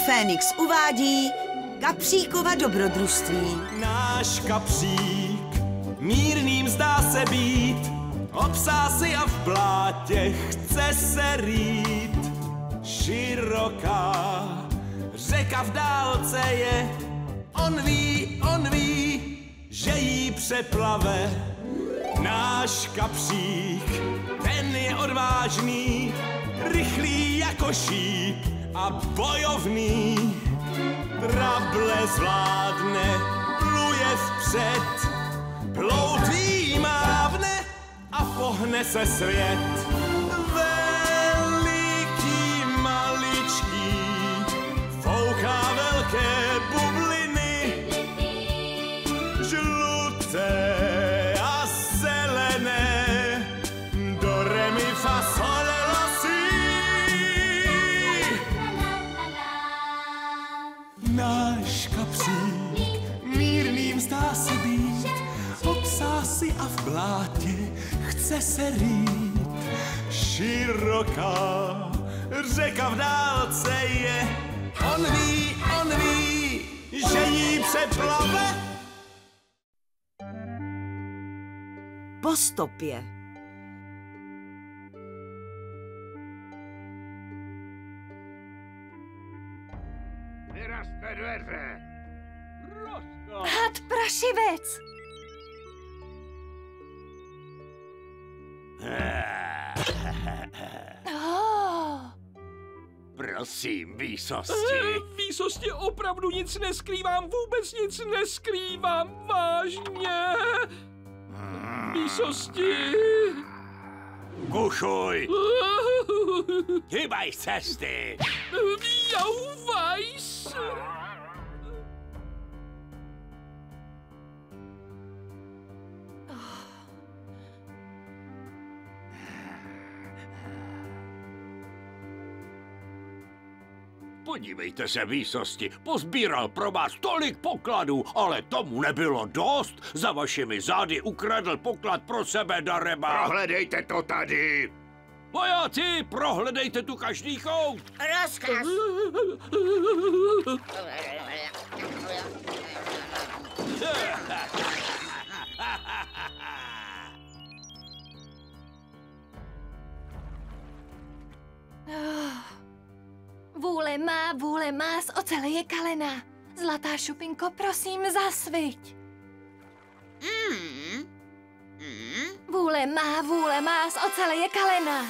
Fénix uvádí Kapříkova dobrodružství. Náš kapřík mírným zdá se být, obsásy a v blátě chce se rýt. Široká řeka v dálce je, on ví, že jí přeplave. Náš kapřík, ten je odvážný, rychlý jako šíp a bojovný. Trable zvládne, pluje vpřed, ploutví mávne a pohne se svět. Veliký, maličký, fouká velké bubliny, žluté a zelené, do re mi fa sol la si. Náš kapřík mírným zdá se být, obsásy a v blátě chce se rýt. Široká řeka v dálce je, on ví, že jí přeplave. Po stopě. Vyrazte dveře! Had prašivec! Prosím, výsosti. Výsosti, opravdu nic neskrývám, vůbec nic neskrývám, vážně. Výsosti. Kušuj! Hýbaj z cesty! Jau Weiss! Podívejte se, výsosti, pozbíral pro vás tolik pokladů, ale tomu nebylo dost. Za vašimi zády ukradl poklad pro sebe darebák. Prohledejte to tady. Vojáci, prohledejte tu každý kout. Rozkaz. Vůle má, z ocele je kalena. Zlatá šupinko, prosím, zasviť. Vůle má, z ocele je kalena.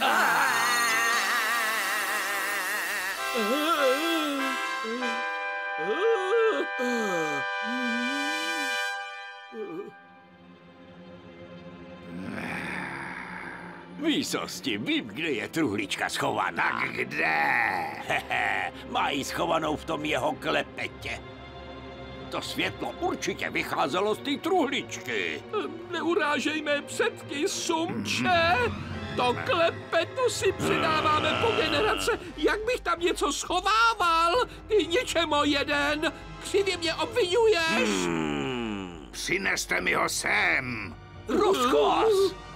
Výsosti, vím, kde je truhlička schovaná. Tak kde? Má ji schovanou v tom jeho klepetě. To světlo určitě vycházelo z té truhličky. Neurážej mé předky, sumče. To klepeto si předáváme po generace. Jak bych tam něco schovával? Ty ničemo jeden. Křivě mě obvinuješ. Přineste mi ho sem. Rozkaz.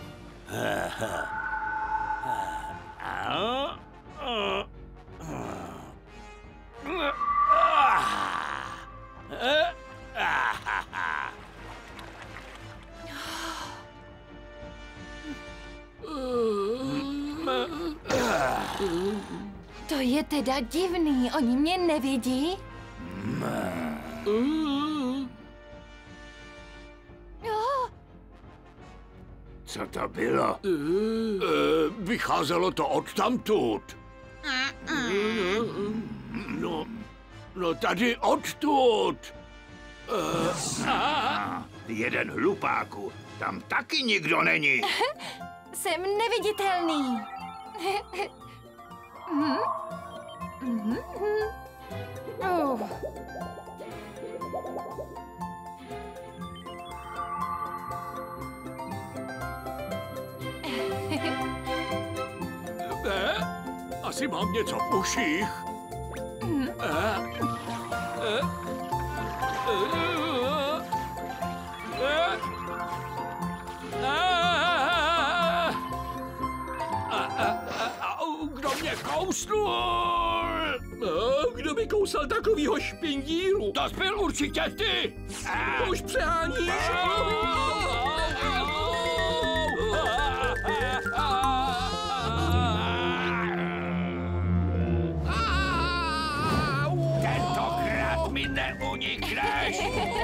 To je teda divný, oni mě nevidí? Co to bylo? Vycházelo to odtamtud. No tady odtud. Jeden hlupáku, tam taky nikdo není. Jsem neviditelný. Asi mám něco v uších. Kdo mě kousnul? Kdo Kdo by kousal takovýho špindíru? To jsi byl určitě ty! To už přeháníš. Tentokrát mi neunikneš!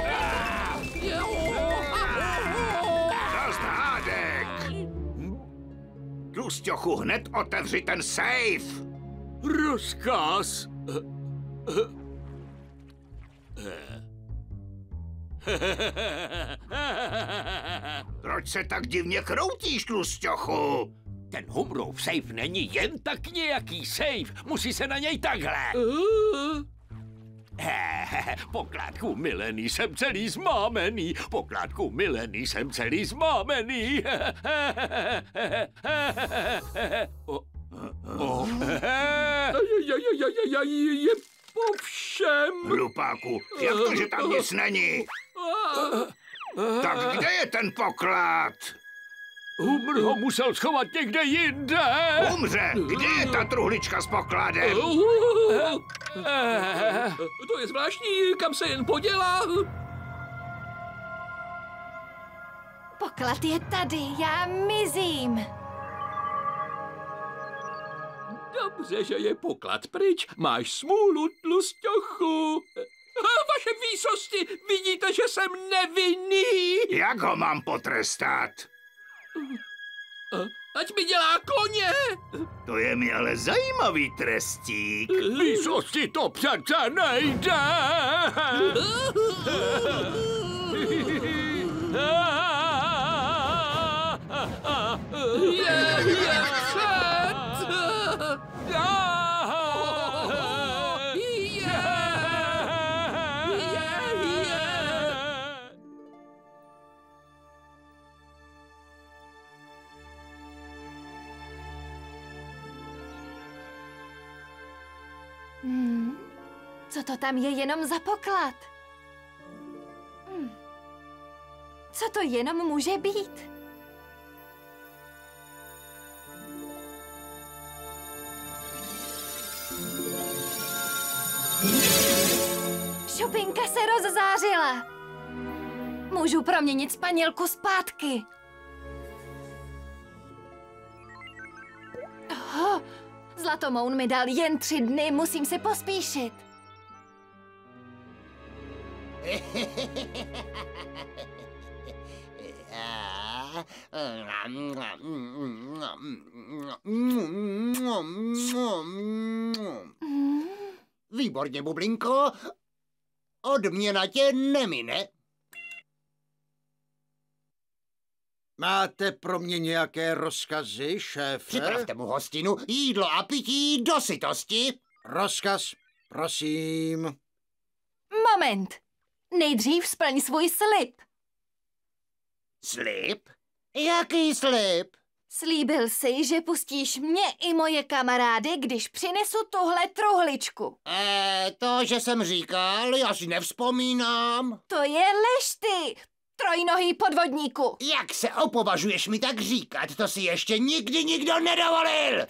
Zazdádek! Tlusťochu, hned otevři ten safe! Rozkaz! Proč se tak divně kroutíš, Tlusťochu? Ten Humrův safe není jen tak nějaký safe, musí se na něj takhle. Pokládku milený, jsem celý zmámený. Pokládku milený, jsem celý zmámený. Je po všem. Hlupáku, jak to, že tam nic není? Tak kde je ten poklad? Humr ho musel schovat někde jinde. Umře! Kde je ta truhlička s pokladem? To je zvláštní, kam se jen podělá. Poklad je tady, já mizím. Dobře, že je poklad pryč. Máš smůlu, Tlusťochu. Vaše výsosti, vidíte, že jsem nevinný. Jak ho mám potrestat? Ať mi dělá koně. To je mi ale zajímavý trestík. Výsosti to přece nejde. Je před. Co to tam je jenom za poklad? Co to jenom může být? Šupinka se rozzářila. Můžu proměnit spanělku zpátky. Oh, Zlatomoun mi dal jen 3 dny, musím se pospíšit. Výborně, bublinko. Odměna tě nemine. Máte pro mě nějaké rozkazy, šéfe? Připravte mu hostinu, jídlo a pití do sytosti. Rozkaz, prosím. Moment. Nejdřív splň svůj slib. Slib? Jaký slib? Slíbil jsi, že pustíš mě i moje kamarády, když přinesu tuhle truhličku. To, že jsem říkal, já si nevzpomínám. To je lež ty, trojnohý podvodníku. Jak se opovažuješ mi tak říkat, to si ještě nikdy nikdo nedovolil.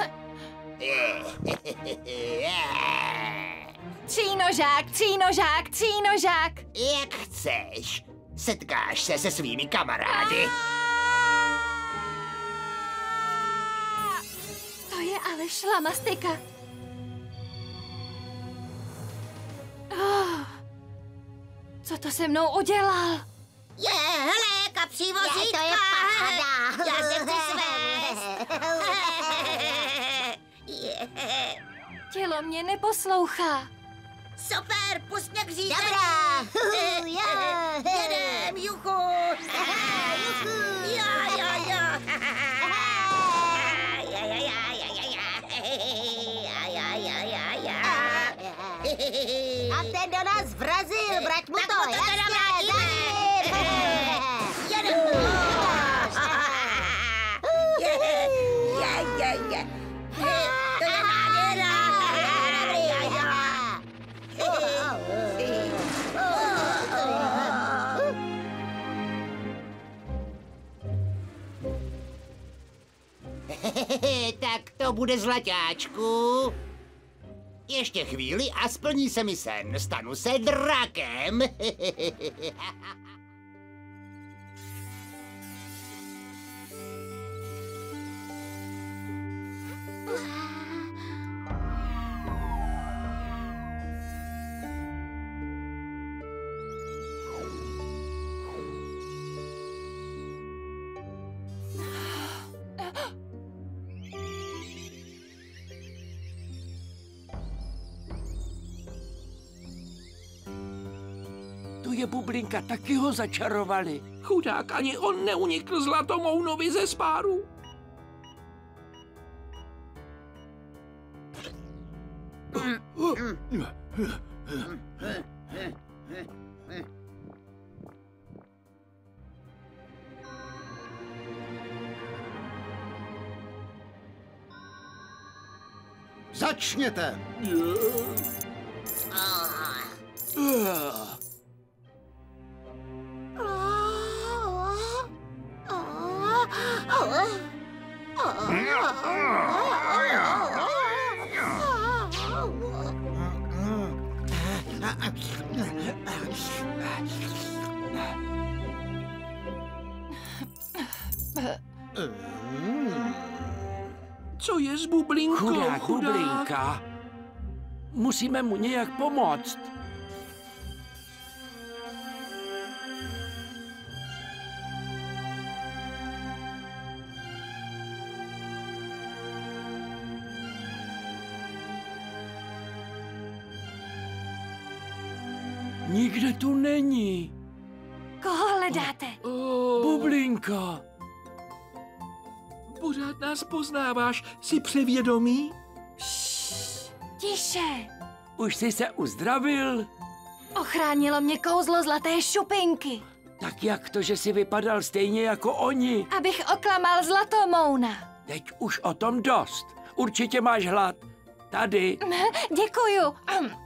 Třínožák, třínožák, třínožák. Jak chceš. Setkáš se se svými kamarády. To je ale šlamastika. Co to se mnou udělal? Hele, kapří vozítka. To je paráda. Já se chci svést. Tělo mě neposlouchá. Super, pust mě k řízení. Dobrá. Jedem, juchu. Já. A ten do nás vrazil, brať mu to, jasně, za ním. To je nádhera. Tak to bude, zlaťáčku. Ještě chvíli a splní se mi sen. Stanu se drakem. Tu je bublinka, taky ho začarovali. Chudák, ani on neunikl Zlatomounovi ze spáru. Začněte! Co je s bublinkou? Chudák bublinka. Musíme mu nějak pomoct. Nikde tu není. Koho hledáte? Bublinka. Pořád nás poznáváš. Jsi převědomý? Tiše. Už jsi se uzdravil? Ochránilo mě kouzlo zlaté šupinky. Tak jak to, že jsi vypadal stejně jako oni? Abych oklamal Zlatomouna. Teď už o tom dost. Určitě máš hlad. Tady. Děkuju.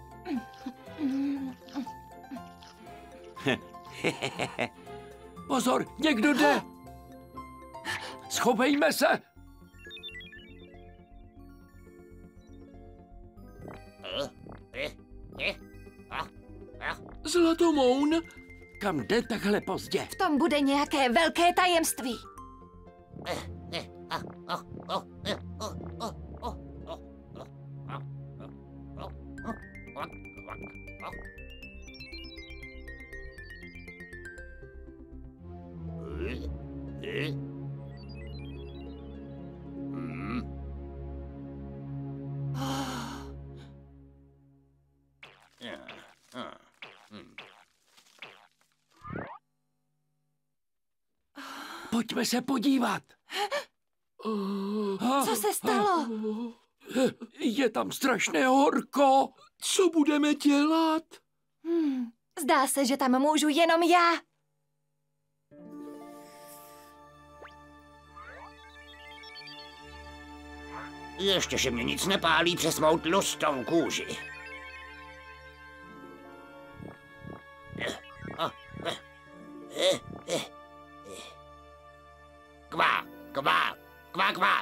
Pozor, někdo jde. Schovejme se. Zlatomoun? Kam jde takhle pozdě? V tom bude nějaké velké tajemství. Pojďme se podívat. Co se stalo? Je tam strašné horko. Co budeme dělat? Zdá se, že tam můžu jenom já. Ještě, že mě nic nepálí přes mou tlustou kůži. Kvá, kvá, kvá, kvá.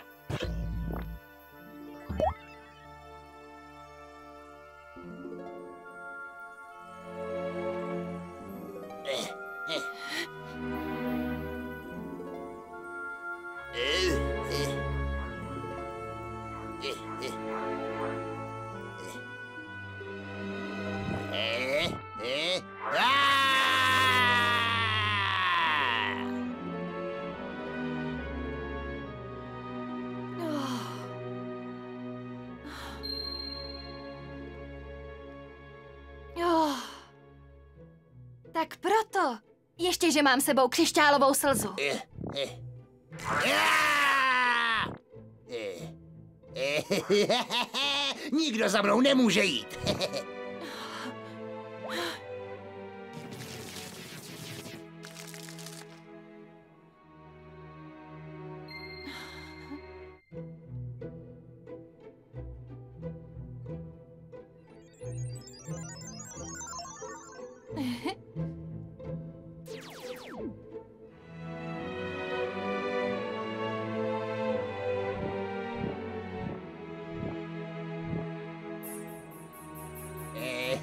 Tak proto. Ještě, že mám sebou křišťálovou slzu. Nikdo za mnou nemůže jít.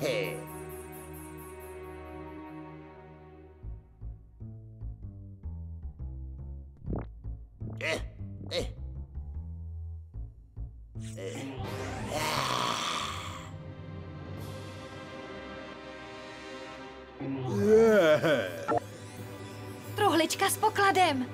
Truhlička s pokladem.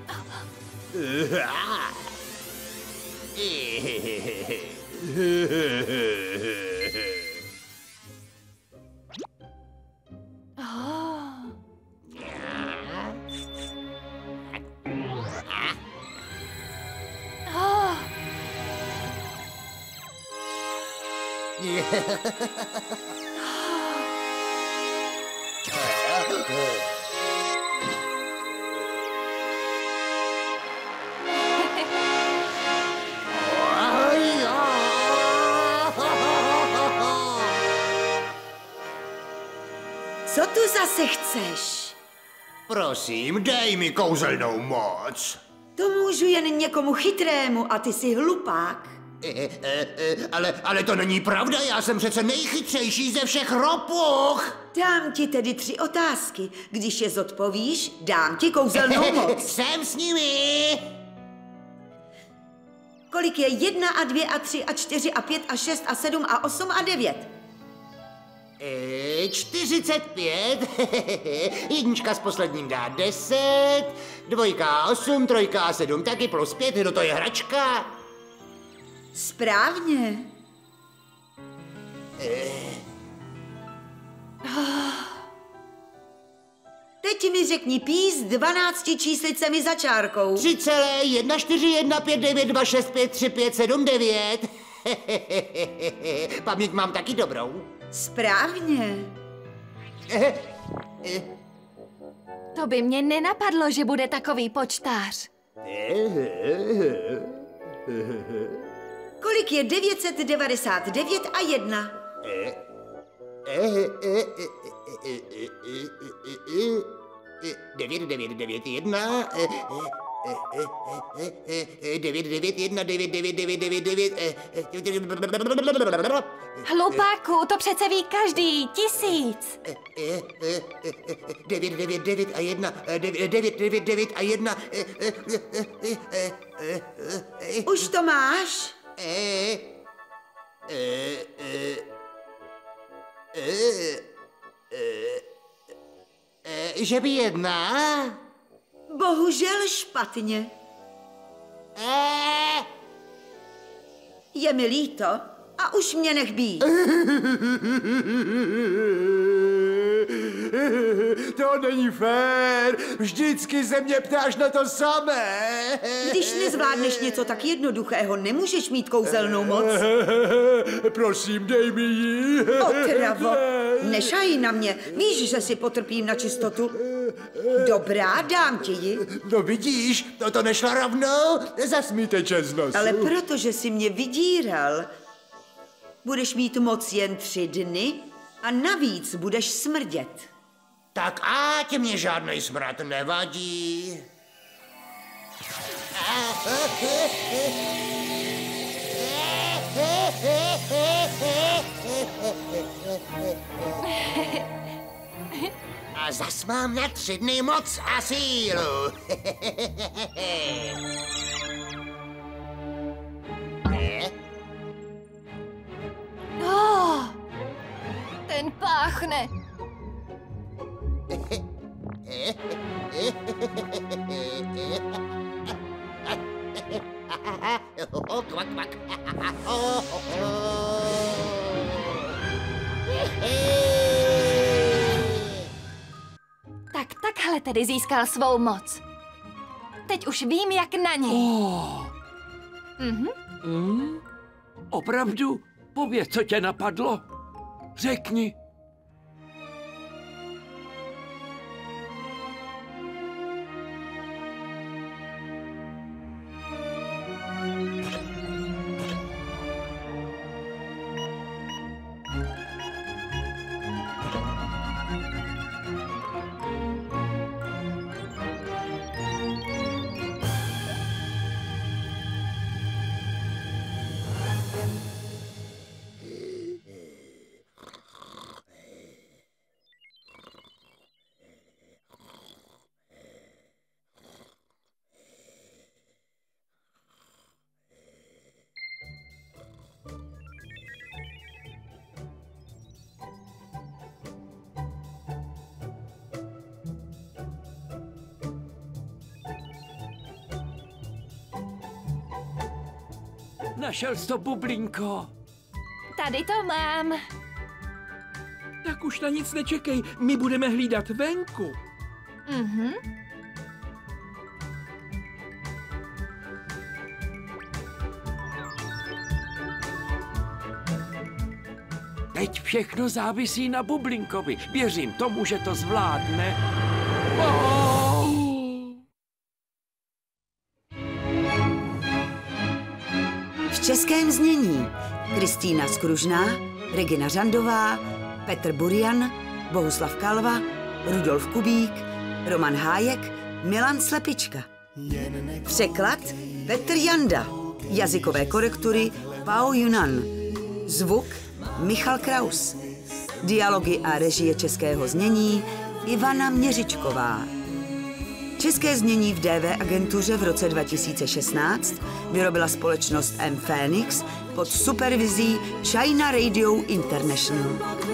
Co tu zase chceš? Prosím, dej mi kouzelnou moc. To můžu jen někomu chytrému a ty jsi hlupák. Ale to není pravda, já jsem přece nejchytřejší ze všech ropuch. Dám ti tedy 3 otázky. Když je zodpovíš, dám ti kouzelnou moc. Jsem s nimi. Kolik je 1 a 2 a 3 a 4 a 5 a 6 a 7 a 8 a 9? 45. Jednička s posledním dá 10. 2 8, 3 7, taky plus 5, no to je hračka. Správně. Teď mi řekni pís s 12 číslicemi za čárkou. 3,14152653579. Paměť mám taky dobrou. Správně. To by mě nenapadlo, že bude takový počtář. Kolik je 999 a 1? 9991 991 Hlupáku, to přece ví každý. 1000. 999 a 1 999 a 1 Už to máš? Že by 1? Bohužel špatně. Je mi líto a už mě nech být. To není fér. Vždycky se mě ptáš na to samé. Když nezvládneš něco tak jednoduchého, nemůžeš mít kouzelnou moc. Prosím, dej mi ji. Otravo, nešají na mě. Víš, že si potrpím na čistotu. Dobrá, dám ti ji. No vidíš, to nešlo rovnou. Zasmíte čestnost. Ale protože jsi mě vydíral, budeš mít moc jen 3 dny a navíc budeš smrdět. Tak ať mě žádnej smrad nevadí. A zas mám na 3 dny moc a sílu. Ten páchne. Kvak, kvak. Tak takhle tedy získal svou moc. Teď už vím, jak na něj. Opravdu? Pověz, co tě napadlo. Řekni. Našel jsi to bublínko. Tady to mám. Tak už na nic nečekej, my budeme hlídat venku. Mhm. Teď všechno závisí na bublinkovi. Věřím tomu, že to zvládne. Oh! V českém znění Kristýna Skružná, Regina Řandová, Petr Burian, Bohuslav Kalva, Rudolf Kubík, Roman Hájek, Milan Slepička. Překlad Petr Janda. Jazykové korektury Pao Yunan. Zvuk Michal Kraus. Dialogy a režie českého znění Ivana Měřičková. České znění v DV agentuře v roce 2016 vyrobila společnost M. Phoenix pod supervizí China Radio International.